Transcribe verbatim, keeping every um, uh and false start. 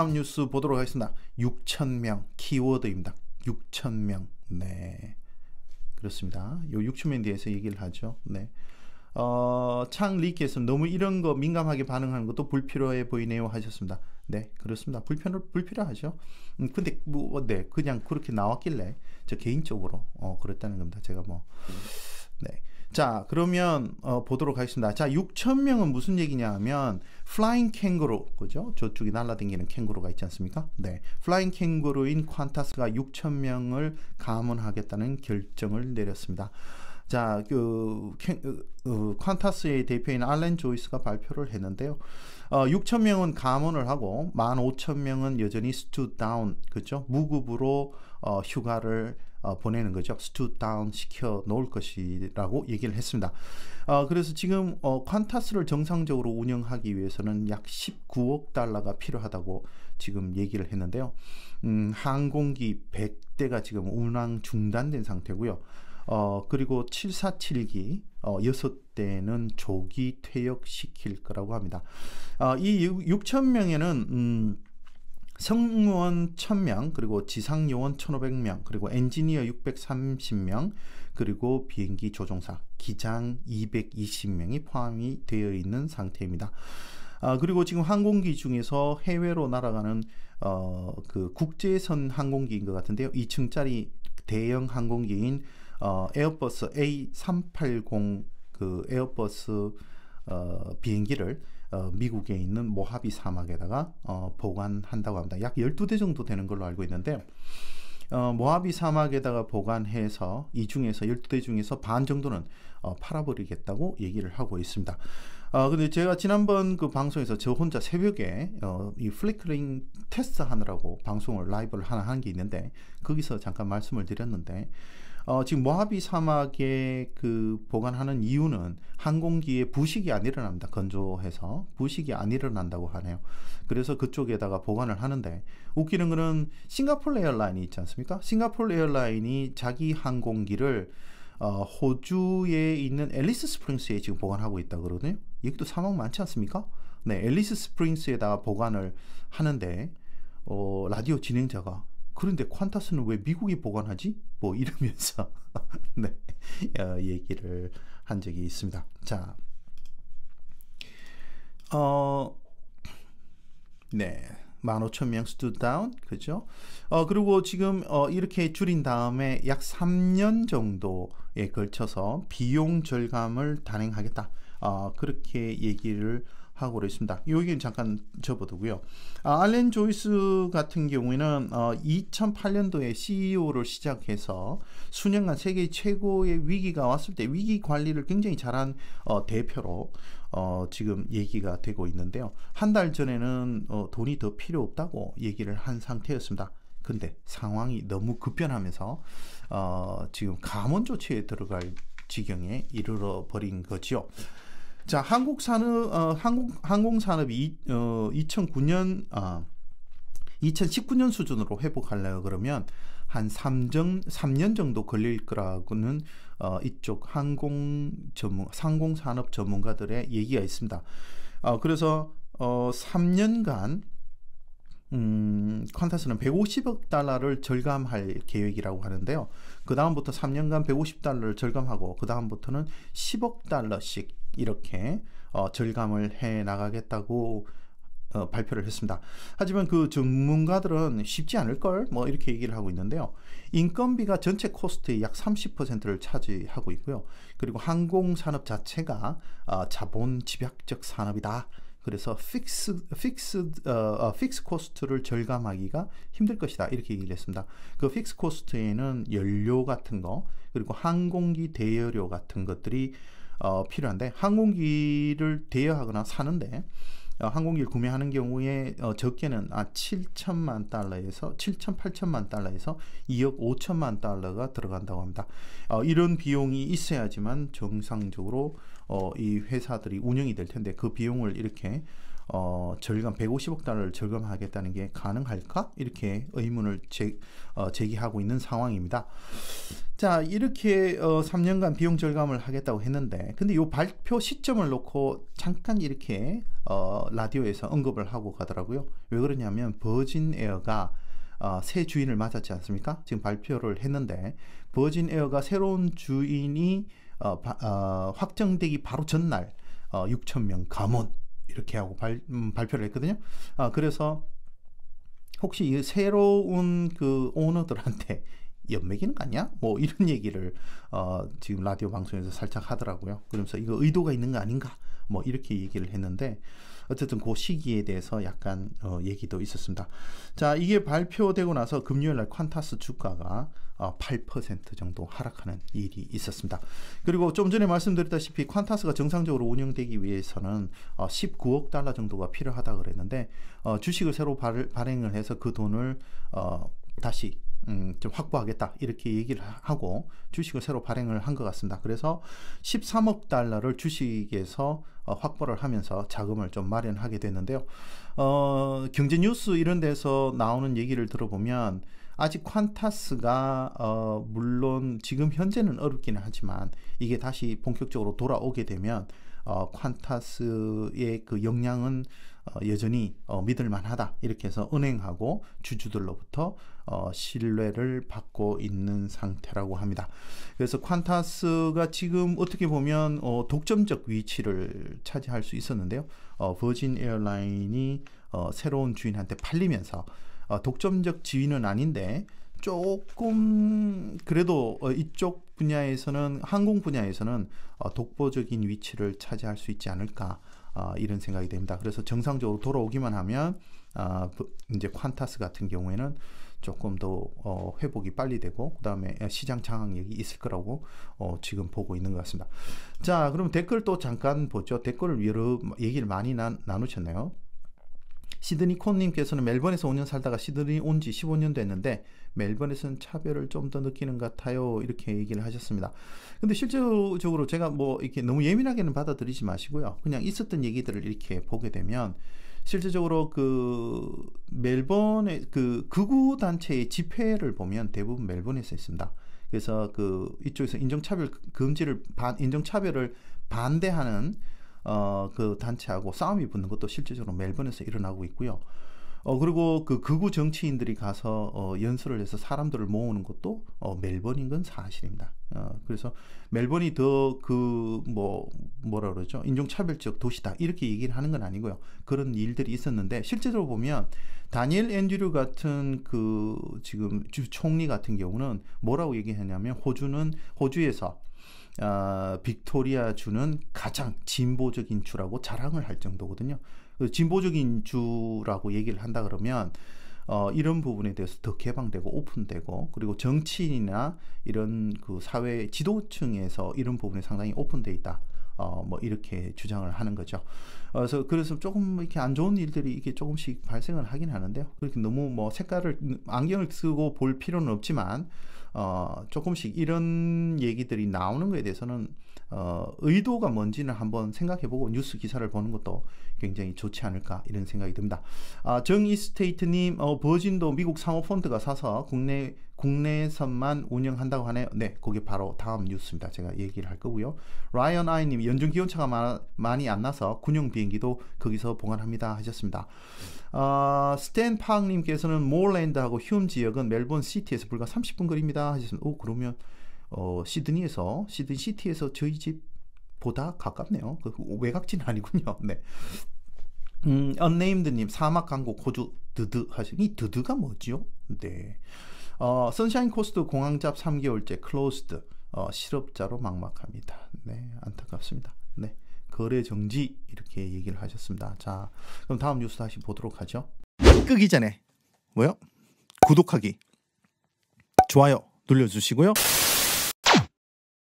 다음 뉴스 보도록 하겠습니다. 육천 명 키워드입니다. 육천 명. 네. 그렇습니다. 요 육천 명에 대해서 얘기를 하죠. 네. 어, 창 리께서 너무 이런 거 민감하게 반응하는 것도 불필요해 보이네요 하셨습니다. 네, 그렇습니다. 불필요, 불필요하죠. 음, 근데 뭐, 네, 그냥 그렇게 나왔길래 저 개인적으로 어, 그랬다는 겁니다. 제가 뭐, 네. 자, 그러면 어, 보도록 하겠습니다. 자, 육천 명은 무슨 얘기냐 하면 플라잉 캥거루, 그죠? 저쪽에 날아다니는 캥거루가 있지 않습니까? 네, 플라잉 캥거루인 퀀타스가 육천 명을 감원하겠다는 결정을 내렸습니다. 자, 그 캥, 어, 퀀타스의 대표인 알렌 조이스가 발표를 했는데요. 어, 육천 명은 감원을 하고 만 오천 명은 여전히 스투 다운, 그죠? 무급으로 어, 휴가를 어, 보내는 거죠. 스투 다운 시켜 놓을 것이라고 얘기를 했습니다. 어, 그래서 지금 어, 퀀타스를 정상적으로 운영하기 위해서는 약 십구억 달러가 필요하다고 지금 얘기를 했는데요. 음, 항공기 백 대가 지금 운항 중단된 상태고요. 어, 그리고 칠사칠 기 어, 여섯 대는 조기 퇴역시킬 거라고 합니다. 어, 이 육천 명에는 음, 승무원 천 명, 그리고 지상요원 천오백 명, 그리고 엔지니어 육백삼십 명, 그리고 비행기 조종사, 기장 이백이십 명이 포함이 되어 있는 상태입니다. 아, 그리고 지금 항공기 중에서 해외로 날아가는 어, 그 국제선 항공기인 것 같은데요. 이 층짜리 대형 항공기인 어, 에어버스 에이 삼백팔십 그 에어버스 어, 비행기를 어, 미국에 있는 모하비 사막에다가 어, 보관한다고 합니다. 약 열두 대 정도 되는 걸로 알고 있는데 어, 모하비 사막에다가 보관해서 이 중에서 열두 대 중에서 반 정도는 어, 팔아버리겠다고 얘기를 하고 있습니다. 어, 근데 제가 지난번 그 방송에서 저 혼자 새벽에 어, 이 플리커링 테스트 하느라고 방송을 라이브를 하나 한 게 있는데 거기서 잠깐 말씀을 드렸는데 어, 지금 모하비 사막에 그 보관하는 이유는 항공기에 부식이 안 일어납니다. 건조해서 부식이 안 일어난다고 하네요. 그래서 그쪽에다가 보관을 하는데 웃기는 거는 싱가포르 에어라인이 있지 않습니까? 싱가포르 에어라인이 자기 항공기를 어, 호주에 있는 앨리스 스프링스에 지금 보관하고 있다고 그러거든요. 여기도 사막 많지 않습니까? 네, 앨리스 스프링스에다가 보관을 하는데 어, 라디오 진행자가 그런데 퀀타스는 왜 미국이 보관하지? 뭐 이러면서 네, 어, 얘기를 한 적이 있습니다. 자, 어, 네, 만 오천 명 스투 다운, 그죠? 어, 그리고 지금 어, 이렇게 줄인 다음에 약 삼 년 정도에 걸쳐서 비용 절감을 단행하겠다. 어, 그렇게 얘기를 하고 있습니다. 여기는 잠깐 접어두고요. 아, 알렌 조이스 같은 경우에는 어, 이천팔 년도에 씨이오를 시작해서 수년간 세계 최고의 위기가 왔을 때 위기 관리를 굉장히 잘한 어, 대표로 어, 지금 얘기가 되고 있는데요. 한 달 전에는 어, 돈이 더 필요 없다고 얘기를 한 상태였습니다. 근데 상황이 너무 급변하면서 어, 지금 감원 조치에 들어갈 지경에 이르러 버린 거죠. 자, 한국 산업, 어, 한국 항공산업이 어, 이천구 년, 어, 이천십구 년 수준으로 회복하려고 그러면 한 삼 년 정도 걸릴 거라고는 어, 이쪽 항공 전문, 항공산업 전문가들의 얘기가 있습니다. 어, 그래서 어, 삼 년간 음, 퀀타스는 백오십억 달러를 절감할 계획이라고 하는데요. 그 다음부터 삼 년간 백오십 달러를 절감하고 그 다음부터는 십억 달러씩 이렇게 어, 절감을 해 나가겠다고 어, 발표를 했습니다. 하지만 그 전문가들은 쉽지 않을걸 뭐 이렇게 얘기를 하고 있는데요. 인건비가 전체 코스트의 약 삼십 퍼센트를 차지하고 있고요. 그리고 항공산업 자체가 어, 자본 집약적 산업이다. 그래서 픽스 픽스 어, 어, 픽스 코스트를 절감하기가 힘들 것이다 이렇게 얘기를 했습니다. 그 픽스 코스트에는 연료 같은 거 그리고 항공기 대여료 같은 것들이 어, 필요한데 항공기를 대여하거나 사는데 어, 항공기를 구매하는 경우에 어, 적게는 아, 칠천만 달러에서 칠천, 팔천만 달러에서 이억 오천만 달러가 들어간다고 합니다. 어, 이런 비용이 있어야지만 정상적으로 어, 이 회사들이 운영이 될 텐데 그 비용을 이렇게 어, 절감 백오십억 달러를 절감하겠다는 게 가능할까? 이렇게 의문을 제, 어, 제기하고 있는 상황입니다. 자, 이렇게 어, 삼 년간 비용 절감을 하겠다고 했는데, 근데 이 발표 시점을 놓고 잠깐 이렇게 어, 라디오에서 언급을 하고 가더라고요. 왜 그러냐면 버진 에어가 어, 새 주인을 맞았지 않습니까? 지금 발표를 했는데 버진 에어가 새로운 주인이 어, 바, 어, 확정되기 바로 전날 어, 육천 명 감원 이렇게 하고 발, 음, 발표를 했거든요. 아, 그래서 혹시 이 새로운 그 오너들한테 연맥이는 거 아니야? 뭐 이런 얘기를 어, 지금 라디오 방송에서 살짝 하더라고요. 그러면서 이거 의도가 있는 거 아닌가? 뭐 이렇게 얘기를 했는데 어쨌든 그 시기에 대해서 약간 어, 얘기도 있었습니다. 자, 이게 발표되고 나서 금요일날 퀀타스 주가가 어, 팔 퍼센트 정도 하락하는 일이 있었습니다. 그리고 좀 전에 말씀드렸다시피 퀀타스가 정상적으로 운영되기 위해서는 어, 십구억 달러 정도가 필요하다 그랬는데 어, 주식을 새로 발, 발행을 해서 그 돈을 어, 다시 음, 좀 확보하겠다 이렇게 얘기를 하고 주식을 새로 발행을 한 것 같습니다. 그래서 십삼억 달러를 주식에서 어, 확보를 하면서 자금을 좀 마련하게 됐는데요. 어, 경제 뉴스 이런 데서 나오는 얘기를 들어보면 아직 퀀타스가 어, 물론 지금 현재는 어렵기는 하지만 이게 다시 본격적으로 돌아오게 되면 어, 퀀타스의 그 역량은 어, 여전히 어, 믿을만하다 이렇게 해서 은행하고 주주들로부터 어, 신뢰를 받고 있는 상태라고 합니다. 그래서 퀀타스가 지금 어떻게 보면 어, 독점적 위치를 차지할 수 있었는데요. 어, 버진 에어라인이 어, 새로운 주인한테 팔리면서 어, 독점적 지위는 아닌데 조금 그래도 어, 이쪽 분야에서는 항공 분야에서는 어, 독보적인 위치를 차지할 수 있지 않을까 어, 이런 생각이 됩니다. 그래서 정상적으로 돌아오기만 하면 어, 이제 퀀타스 같은 경우에는 조금 더 어, 회복이 빨리 되고 그 다음에 시장 장악력이 있을 거라고 어, 지금 보고 있는 것 같습니다. 자, 그럼 댓글 또 잠깐 보죠. 댓글을 여러 얘기를 많이 나, 나누셨네요. 시드니 콘님께서는 멜번에서 오 년 살다가 시드니 온 지 십오 년 됐는데 멜번에서는 차별을 좀 더 느끼는 것 같아요 이렇게 얘기를 하셨습니다. 근데 실질적으로 제가 뭐 이렇게 너무 예민하게는 받아들이지 마시고요. 그냥 있었던 얘기들을 이렇게 보게 되면 실질적으로 그 멜번의 그 극우 단체의 집회를 보면 대부분 멜번에서 있습니다. 그래서 그 이쪽에서 인종차별 금지를 반 인종차별을 반대하는 어, 그 단체하고 싸움이 붙는 것도 실질적으로 멜번에서 일어나고 있고요. 어, 그리고 그 극우 정치인들이 가서 어, 연설을 해서 사람들을 모으는 것도 어, 멜번인 건 사실입니다. 어, 그래서 멜번이 더 그 뭐 뭐라 그러죠? 인종차별적 도시다 이렇게 얘기를 하는 건 아니고요. 그런 일들이 있었는데 실제로 보면 다니엘 앤드류 같은 그 지금 주 총리 같은 경우는 뭐라고 얘기하냐면 호주는 호주에서 어, 빅토리아 주는 가장 진보적인 주라고 자랑을 할 정도거든요. 진보적인 주라고 얘기를 한다 그러면 어, 이런 부분에 대해서 더 개방되고 오픈되고 그리고 정치인이나 이런 그 사회 지도층에서 이런 부분에 상당히 오픈돼 있다. 어, 뭐 이렇게 주장을 하는 거죠. 어, 그래서 그래서 조금 이렇게 안 좋은 일들이 이게 조금씩 발생을 하긴 하는데요. 그렇게 너무 뭐 색깔을 안경을 쓰고 볼 필요는 없지만 어, 조금씩 이런 얘기들이 나오는 거에 대해서는 어, 의도가 뭔지는 한번 생각해보고 뉴스 기사를 보는 것도 굉장히 좋지 않을까 이런 생각이 듭니다. 아, 정이스테이트님 어, 버진도 미국 상호펀드가 사서 국내 국내선만 운영한다고 하네요. 네, 그게 바로 다음 뉴스입니다. 제가 얘기를 할 거고요. 라이언 아이님 연중 기온차가 마, 많이 안 나서 군용 비행기도 거기서 보관합니다 하셨습니다. 어, 스탠 파크님께서는 모어랜드하고 휴움 지역은 멜번 시티에서 불과 삼십 분 거리입니다 하셨습니다. 오, 그러면 어, 시드니에서 시드니 시티에서 저희 집보다 가깝네요. 그 외곽지는 아니군요. 네. 음, 언네임드님 사막 강국 호주 드드 하시니 이 드드가 뭐죠? 네. 어, 선샤인 코스트 공항잡 삼 개월째 클로스드 어, 실업자로 막막합니다. 네, 안타깝습니다. 네, 거래 정지 이렇게 얘기를 하셨습니다. 자, 그럼 다음 뉴스 다시 보도록 하죠. 끄기 전에 뭐요? 구독하기, 좋아요 눌러주시고요.